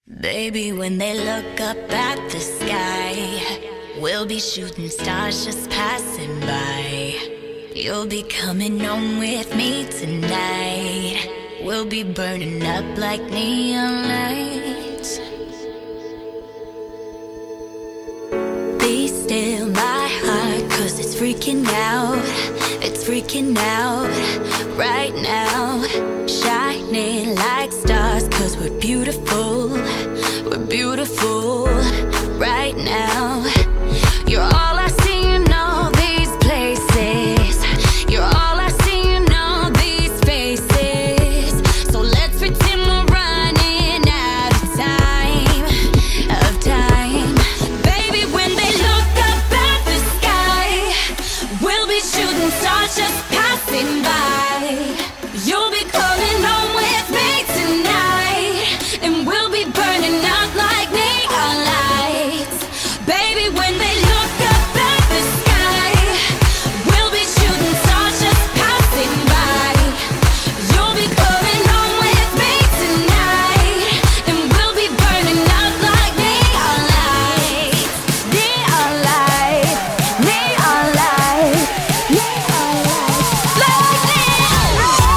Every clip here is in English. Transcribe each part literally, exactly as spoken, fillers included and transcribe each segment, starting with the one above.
Baby, when they look up at the sky, we'll be shooting stars just passing by. You'll be coming home with me tonight. We'll be burning up like neon lights. Be still my heart, cause it's freaking out. It's freaking out right now. Shining like stars, cause we're beautiful. We're beautiful right now. You're all I see in all these places. You're all I see in all these faces. So let's pretend we're running out of time, of time. Baby, when they look up at the sky, we'll be shooting stars just passing by. You'll be coming home with me tonight, and we'll be burning up like neon lights. Baby, when they look up at the sky, we'll be shooting stars just passing by. You'll be coming home with me tonight, and we'll be burning up like neon lights. Neon lights, neon lights, neon lights, like neon lights.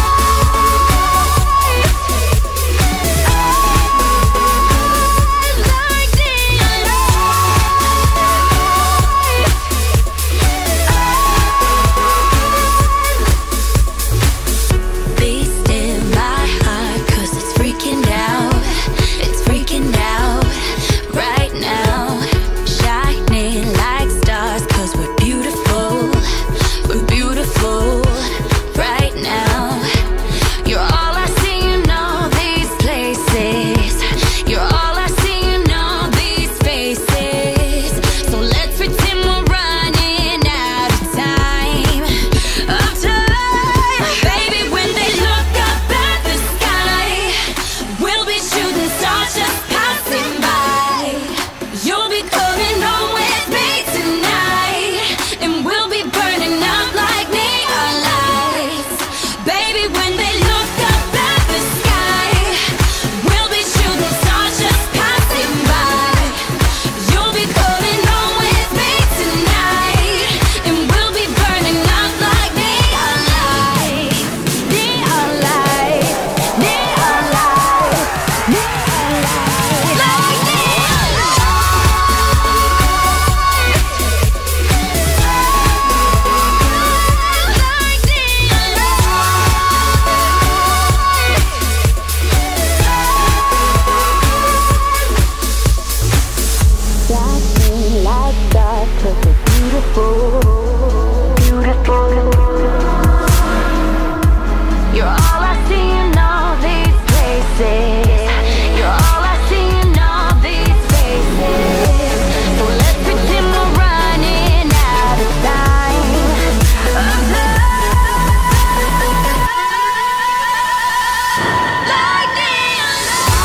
Be still my heart, cause it's freaking out. It's freaking out right now. Shining like stars, cause we're beautiful. We're beautiful right now. You're all I see in all these places. You're all I see in all these faces. So let's pretend we're running out of time, of time. Baby, when they look up at the sky, we'll be shooting stars just passing by. You'll be coming home with me tonight, and we'll be burning up like neon lights. Baby, when they look up at the sky, we'll be shooting stars just passing by. You'll be coming home with me tonight, and we'll be burning up like neon lights. Neon lights, neon lights, neon lights, like neon lights. Like neon Shining like stars, cause we're beautiful, beautiful. You're all I see in all these places. You're all I see in all these faces. So let's pretend we're running out of time, of time. Like neon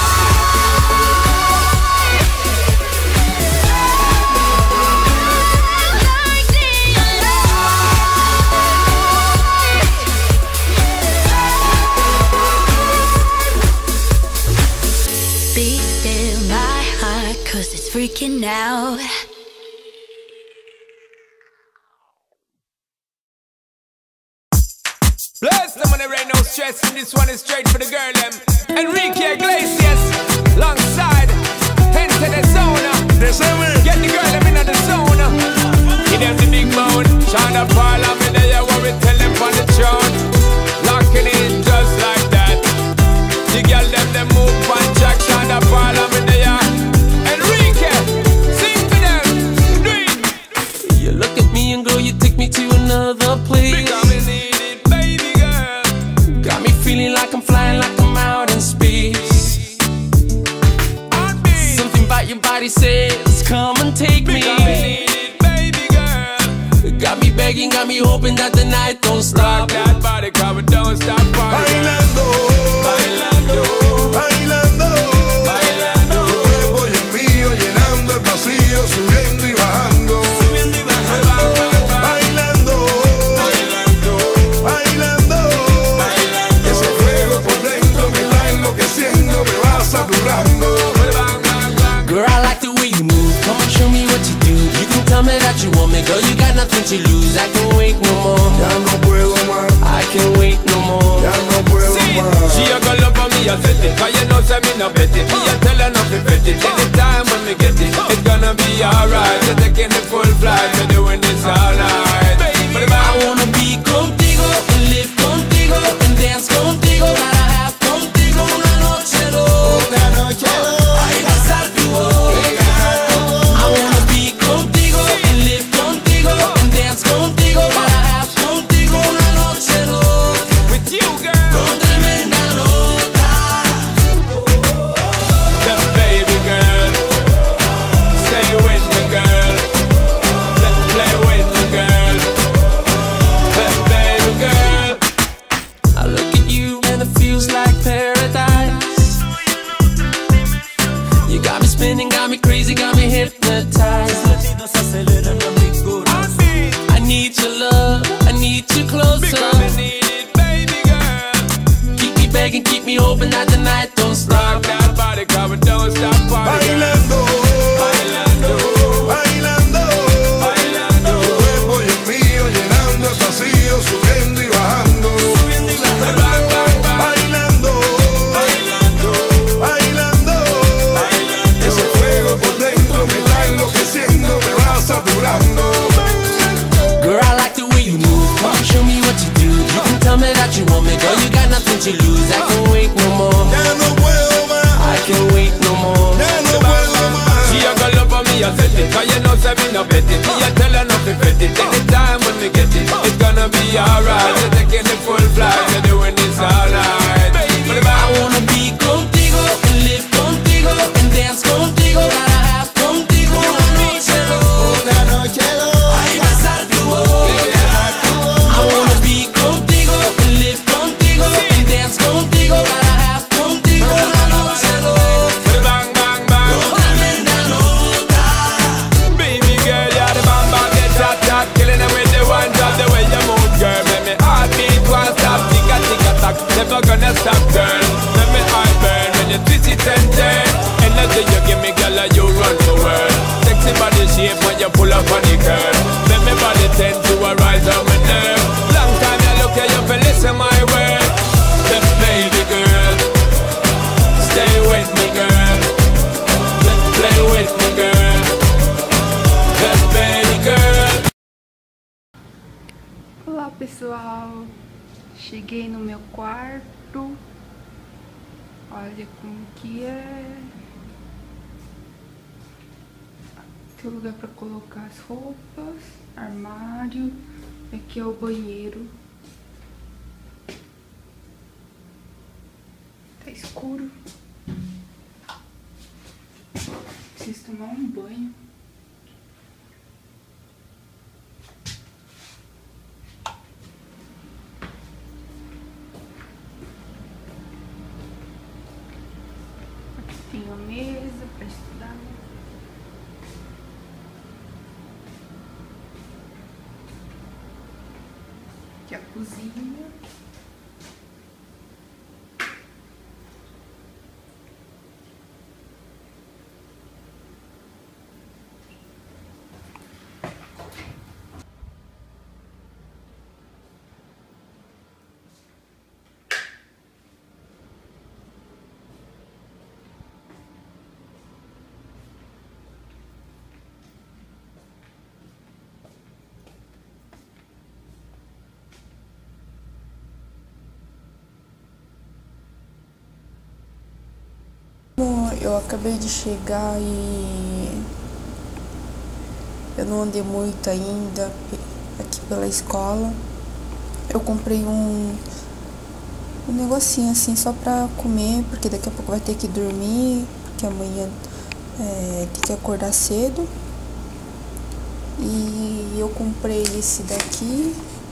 like neon Be still my heart, cause it's freaking out. Bless them when there ain't no stress, and this one is straight for the girl them. Enrique Iglesias, alongside Enter the Zona. Get the girl them in the zone. Give them the big bone. Shonda Paula, me there what we tell them on the throne. Locking in just like that. The girl them them move on track. Shonda Paula, me there. Enrique, sing for them. Do it. You look at me and girl, you take me to another place. Because we need it, baby girl. Got me feeling like I'm flying, like I'm out in space. Heartbeat. Something about your body says, come and take me. Because we need it, baby girl. Got me begging, got me hoping that the night don't Rock stop. that body, cover, don't stop partying. Bailando, Bailando, bailando, bailando, tu cuerpo y el mío llenando el vacío, subiendo y bajando. subiendo y bajando, Bailando, bailando, bailando, bailando, ese fuego por dentro me está enloqueciendo, me va saturando. say me no bet it. Me I tell her not to bet it. Anytime when me get it, it's gonna be alright. You're taking the full flight, we're doing this all night. But if I wanna be contigo, and live contigo, and dance contigo, para have contigo una noche loca, noche loca, ay besar tu boca. I wanna be contigo, and live contigo, and dance contigo, para have contigo una noche loca. with you, girl, Con tremenda nota. the baby girl, stay with me, girl. Let's play with me, girl. The baby girl. I look at you and it feels like paradise. You got me spinning, got me crazy, got me hypnotized. I need your love, I need you closer. Because me need it, baby girl. Keep me begging, keep me hoping that the night don't stop. Rock that body, cause we don't stop party, girl. Bailando, Bailando, bailando, bailando, tu cuerpo y el mío llenando el vacío, subiendo y bajando. bang, bang, bang, Bailando, bailando, bailando, bailando. ese fuego por dentro me está enloqueciendo, me va saturando. Girl, I like the way you move. Come on, show me what you do. You can tell me that you want me, girl. You got nothing to lose. I can't wait no more. Ya no puedo más, I can't wait no more. ya no puedo más. She a go love for me, I set it. Cause you know say me no bet it. Me I tell her not to bet it. Anytime when we get it, it's gonna be alright. You're taking the full flight, you're doing this all night. But if I I wanna be contigo, and live contigo, and dance contigo, para have contigo una noche loca, noche loca, ay besar tu boca. I wanna be contigo, and live contigo, and dance contigo, para have contigo una noche loca. bang, bang, bang. Tremenda nota. Baby girl, you're the bam bam, get hot hot. Killing it with the one drop, the way you move, girl. Make me heartbeat won't stop, tick a tick a tock. Never gonna stop, girl. Make me heart burn when you twist it and turn. Energy you give me, girl, and you run the world. Sexy body shape when you pull up on the girl. Make me body tend to a rise on my nerve. Long time you look at you for listen my word. The baby girl, stay with me, girl. Let's play with me, girl. The baby girl. Olá pessoal, cheguei no meu quarto, olha como que é, tem lugar para colocar as roupas, armário, aqui é o banheiro, tá escuro, preciso tomar um banho. Tem a mesa para estudar. Aqui a cozinha. Bom, eu acabei de chegar e eu não andei muito ainda aqui pela escola. Eu comprei um, um negocinho assim só pra comer, porque daqui a pouco vai ter que dormir, porque amanhã é, tem que acordar cedo. E eu comprei esse daqui,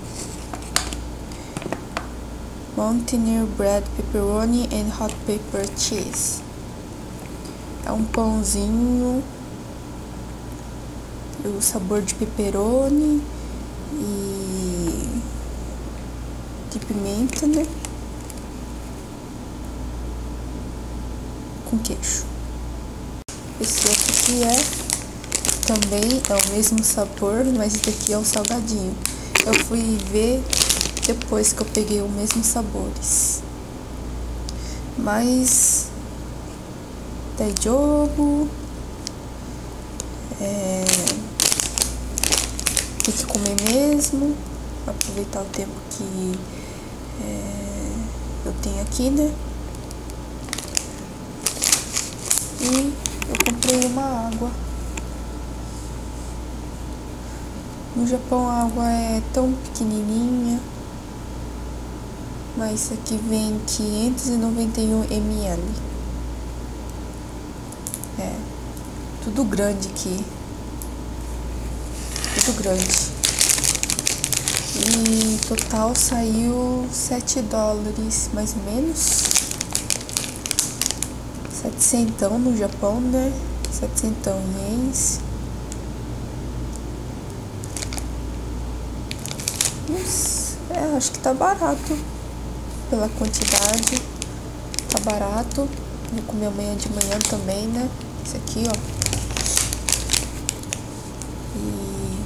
Mountaineer Bread Pepperoni and Hot Pepper Cheese. É um pãozinho, o sabor de pepperoni e de pimenta, né? Com queijo. Esse outro aqui é também é o mesmo sabor, mas esse daqui é o salgadinho. Eu fui ver depois que eu peguei o mesmo sabores. Mas daí jogo. É, tem que comer mesmo, aproveitar o tempo que é, eu tenho aqui, né? E eu comprei uma água. No Japão a água é tão pequenininha, mas isso aqui vem quinhentos e noventa e um mililitros. É, tudo grande aqui. Tudo grande. E total saiu sete dólares, mais ou menos. Setecentão no Japão, né? Setecentão ienes. Mas, é, acho que tá barato. Pela quantidade. Tá barato. Vou comer amanhã de manhã também, né? Esse aqui, ó. E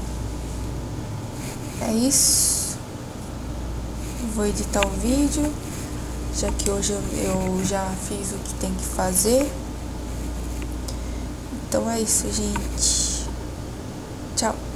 é isso. Vou editar o vídeo, já que hoje eu, eu já fiz o que tem que fazer. Então é isso, gente. Tchau.